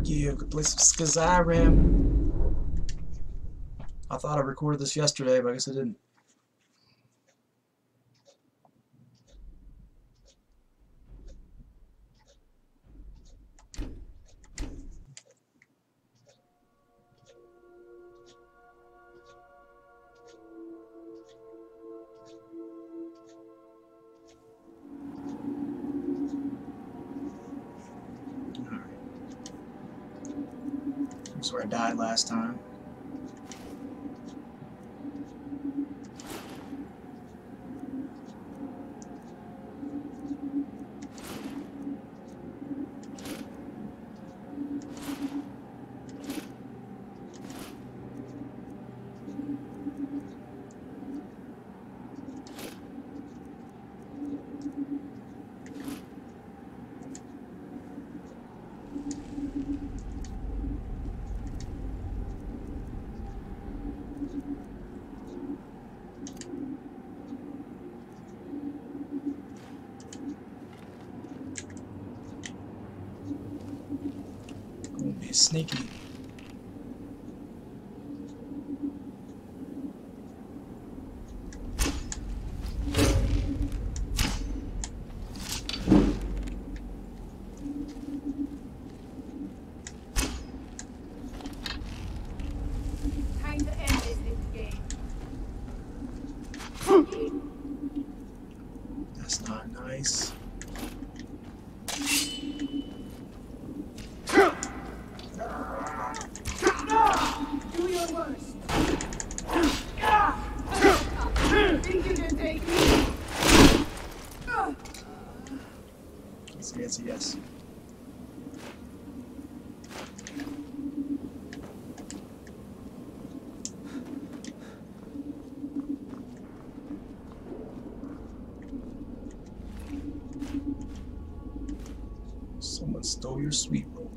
you. Could play some Skyrim. I thought I recorded this yesterday, but I guess I didn't. That's where I died last time. Be sneaky. Time to end this game. That's not nice. Do your worst. Think you can take me? Yes, yes. Someone stole your sweet roll.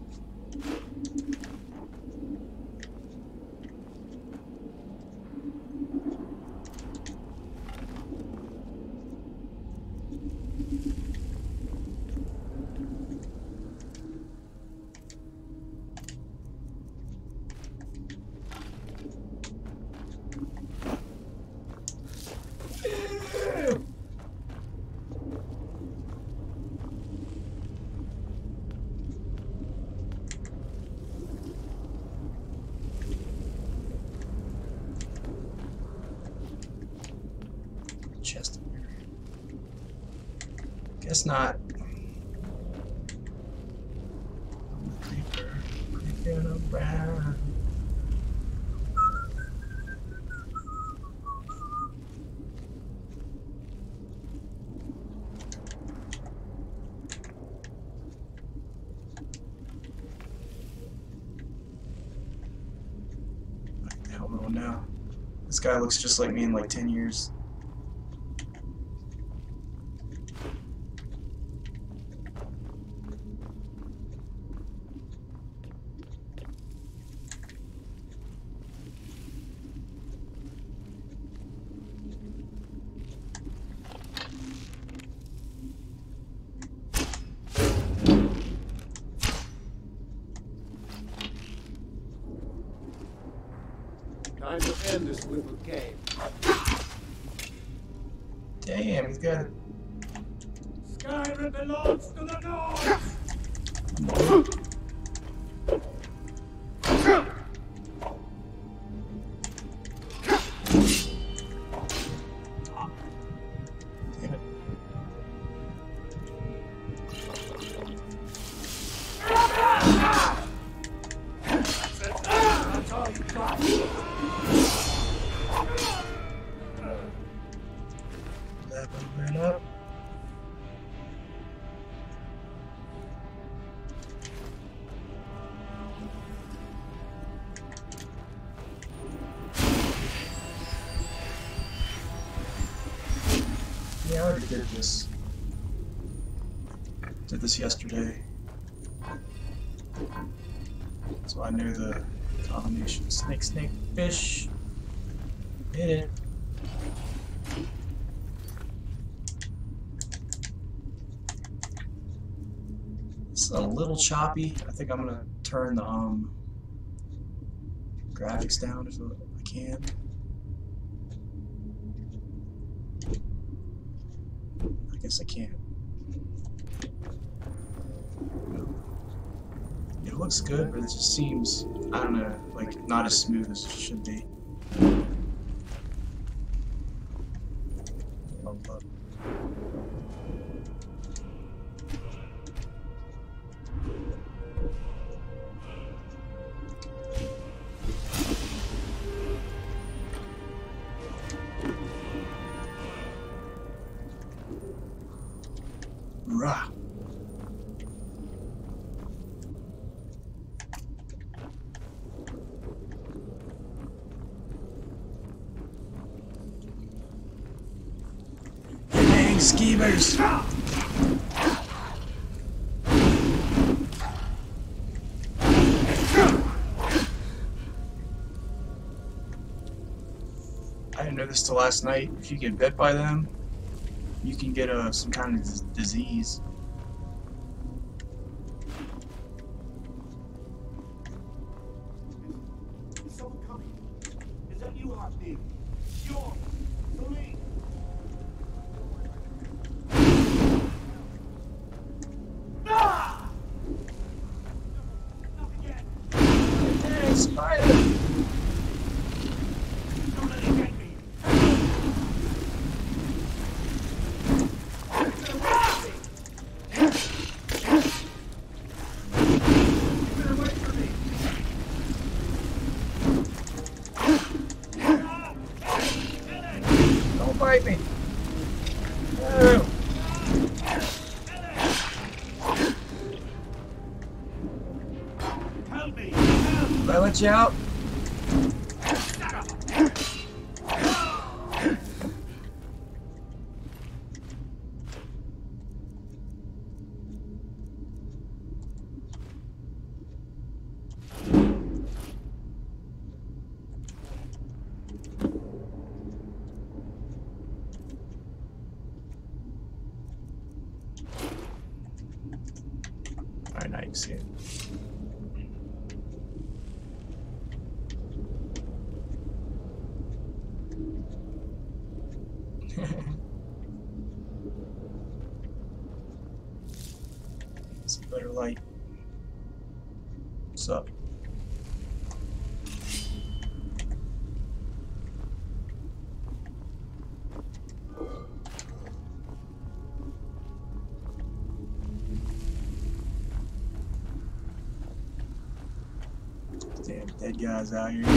Chest. Guess not. Creeper, creeping around. What the hell going now? This guy looks just like me in like 10 years. Time to end this little game. Damn, he's got it. Skyrim belongs to the North! Damn it. That's all you got. Leveling up. Yeah, I already did this. Did this yesterday. So I knew the combination. Snake, snake, fish. Hit it. It's a little choppy. I think I'm gonna turn turn the graphics down if I can. I guess I can't. It looks good, but it just seems, I don't know, like not as smooth as it should be. Hold up. Rah. Dang skeevers! I didn't know this till last night. If you get bit by them, you can get some kind of disease. Is someone coming? Is that you, Heartbeat? You're for me. Ah! Not again. Hey, spider! Don't let it get me. Get away from me. Don't bite me! No. Help me. Help. Did I let you out? Alright, now you can see it. Some better light. What's up? Damn dead guys out here.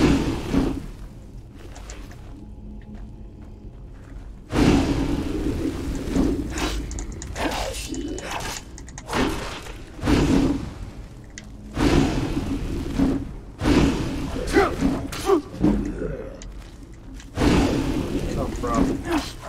Come from?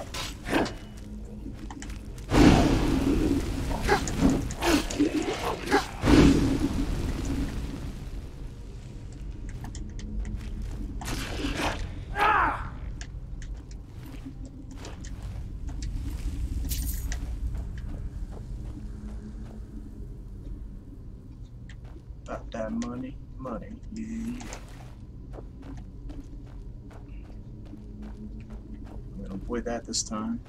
About that money, yeah. I'm gonna avoid that this time.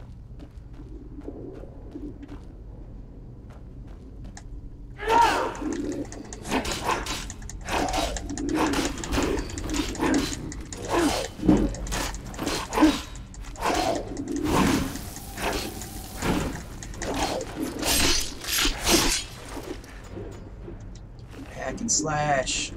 Hack and slash.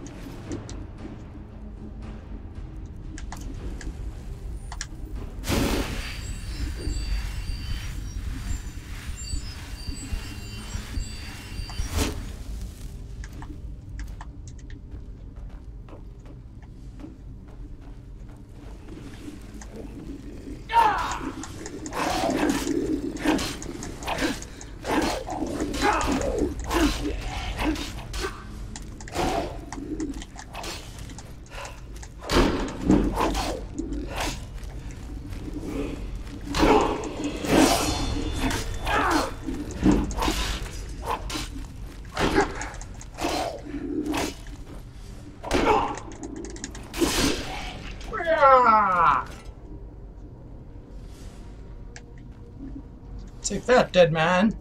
Take that, dead man.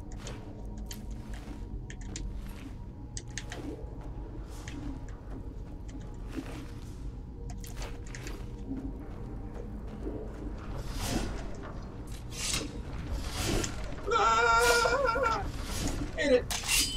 Ah! Hit it.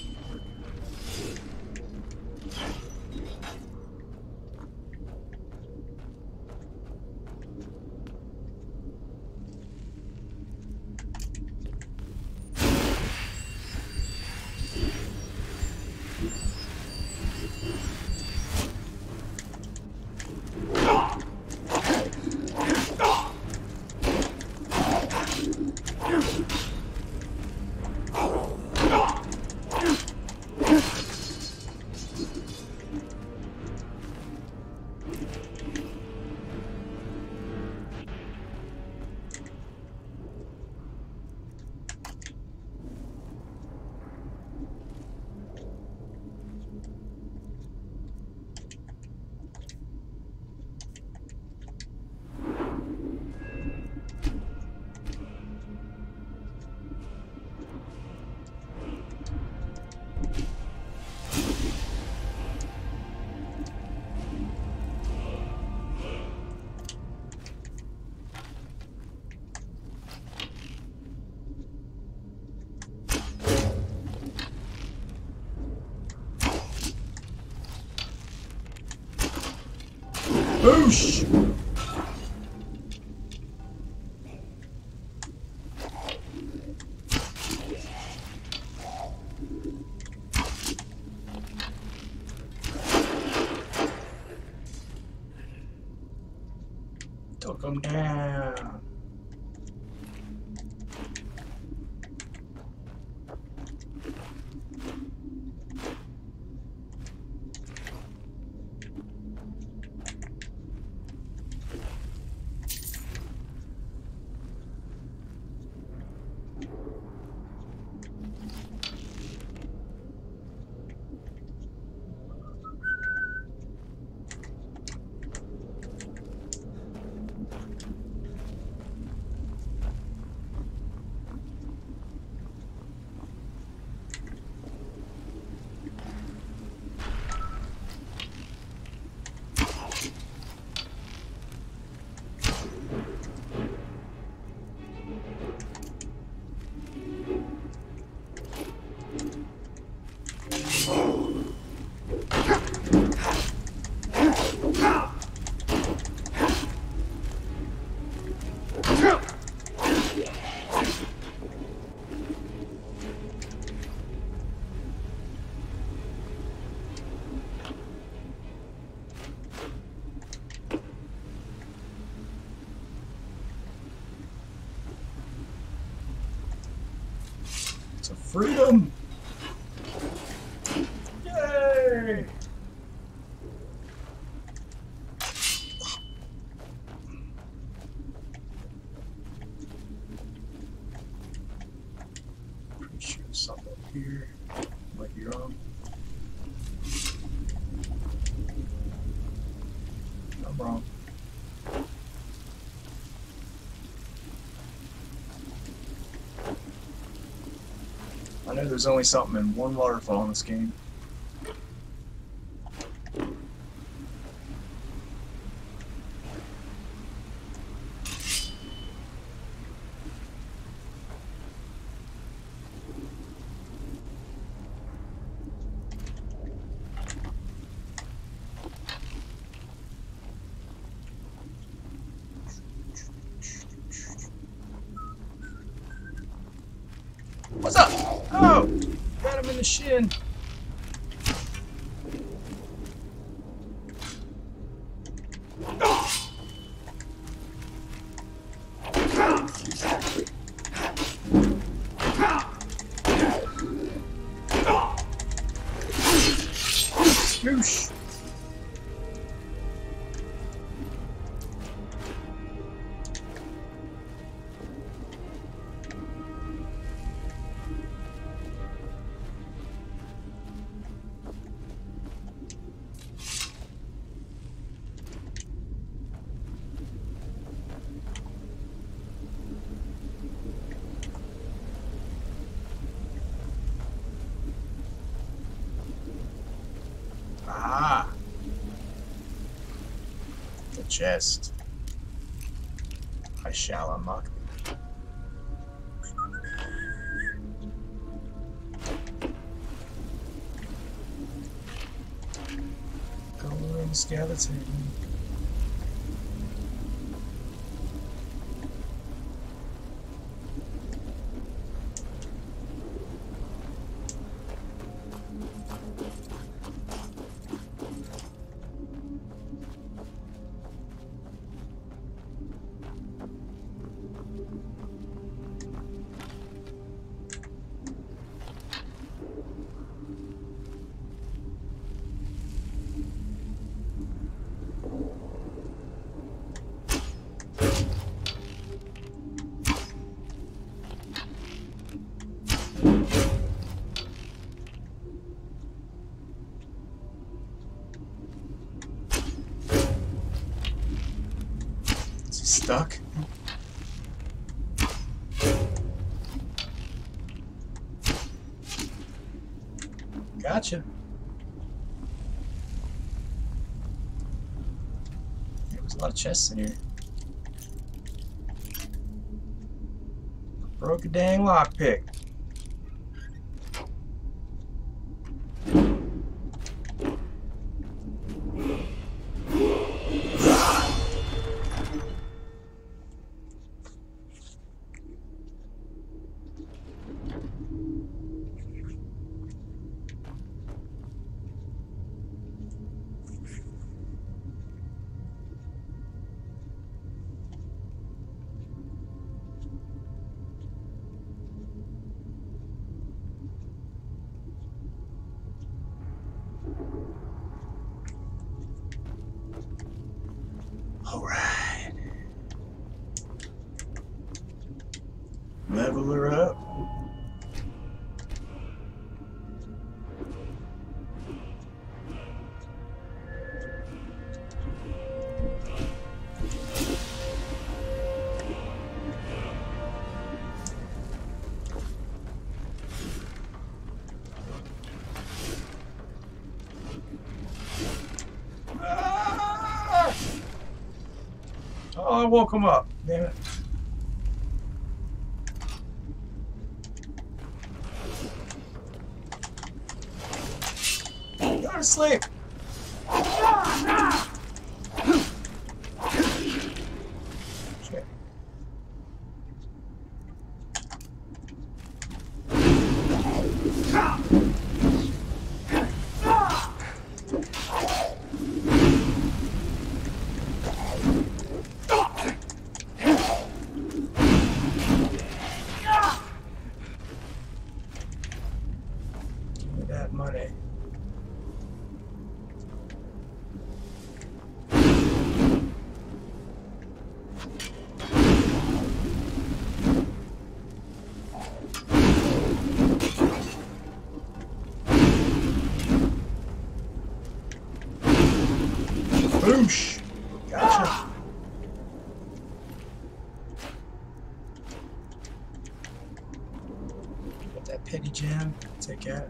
Boosh! Took him down. To freedom! Yay! Pretty sure there's something up here. Might be wrong. I'm wrong. I know there's only something in one waterfall in this game. What's up? Oh! Got him in the shin. Scoosh. chest. I shall unlock. Golden skeleton. Stuck. Gotcha. There was a lot of chests in here. Broke a dang lockpick. Alright. Level her up. Oh, I woke him up. Damn it. Go to sleep. Shit. Give me that money. Boosh! Gotcha. Got that petty gem. Take that.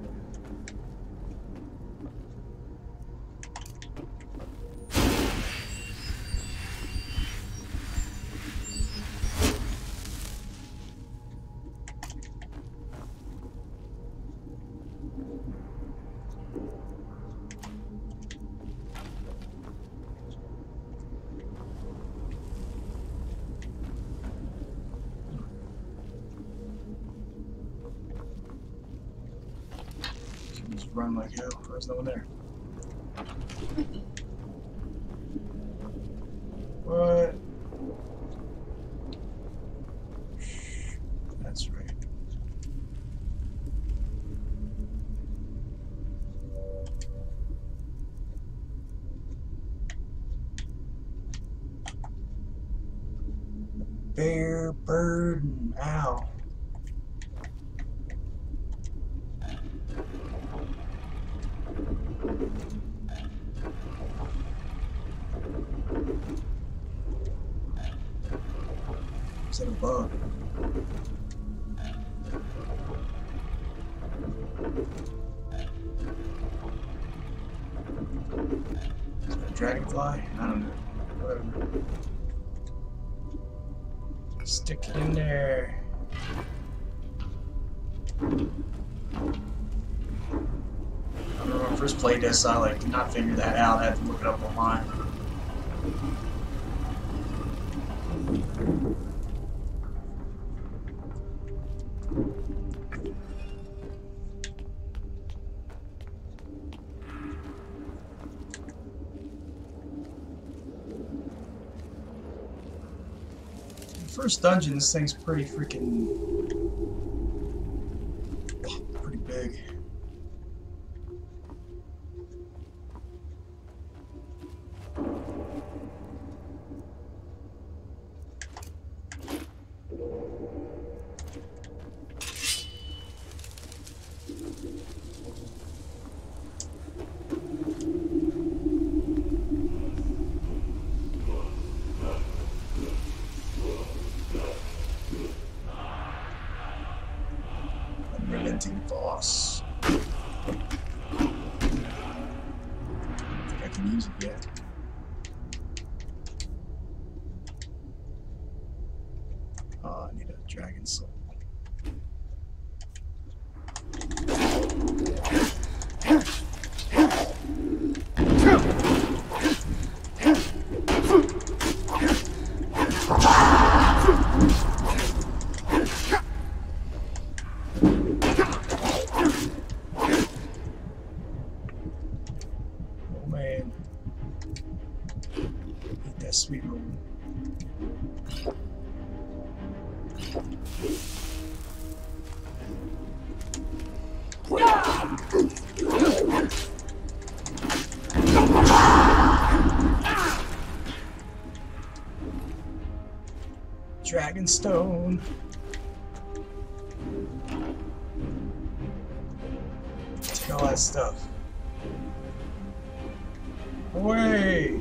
Just run like hell. There's no one there. What? That's right. Bear, bird, and owl. Is that a bug? Is that a dragonfly? I don't know. whatever. Stick it in there. I remember when I first played this, I like did not figure that out. I had to look it up online. First dungeon, this thing's pretty freaking pretty big. Unrelenting boss. I don't think I can use it yet. Oh, I need a dragon soul. Oh man. Eat that sweet roll. Dragonstone. Take all that stuff. Away!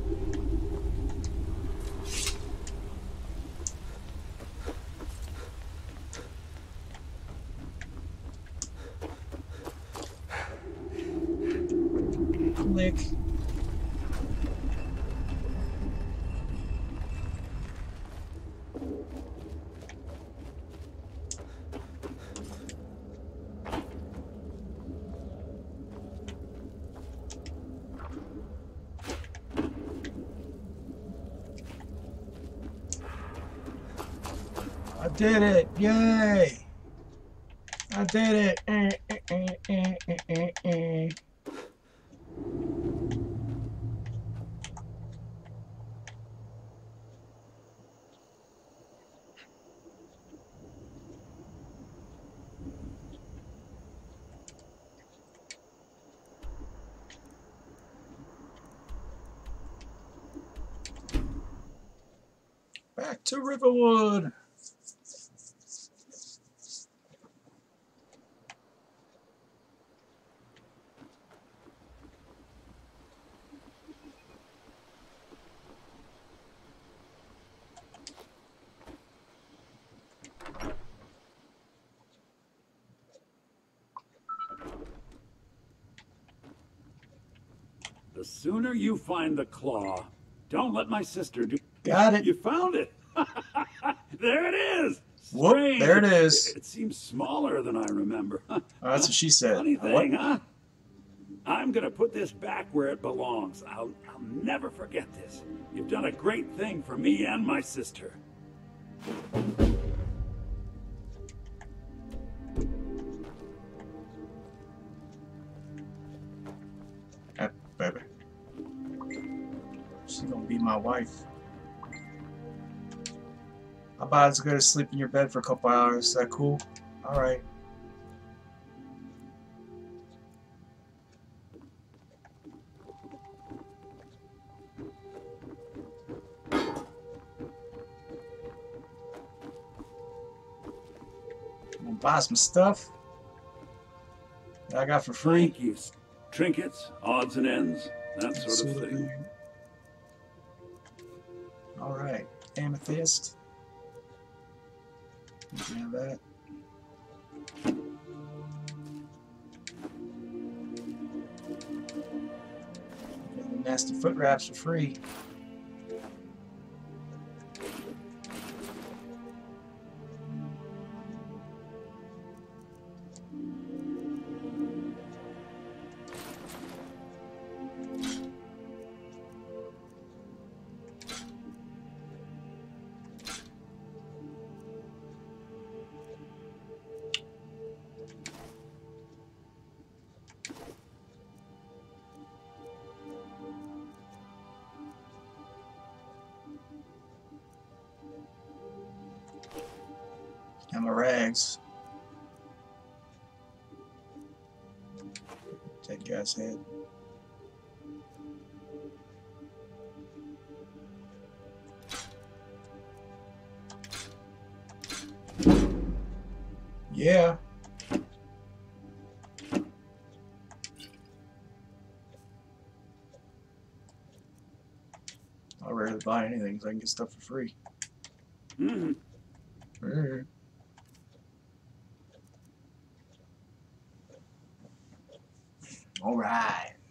Click. I did it! Yay! I did it! Back to Riverwood! The sooner you find the claw, don't let my sister do. Got it. You found it. There it is. Whoop, Strange. there it is. It seems smaller than I remember. Oh, that's what she said. Funny What? thing, huh? I'm gonna put this back where it belongs. I'll never forget this. You've done a great thing for me and my sister. Baby. She's gonna be my wife. How about it's good to sleep in your bed for a couple hours? Is that cool? Alright. I'm gonna buy some stuff that I got for free. Thank you. Trinkets, odds and ends, that sort of thing. Alright. Amethyst. You can have that. Got the nasty foot wraps for free. And my rags. Dead guy's head. Yeah. I rarely buy anything so I can get stuff for free. All right.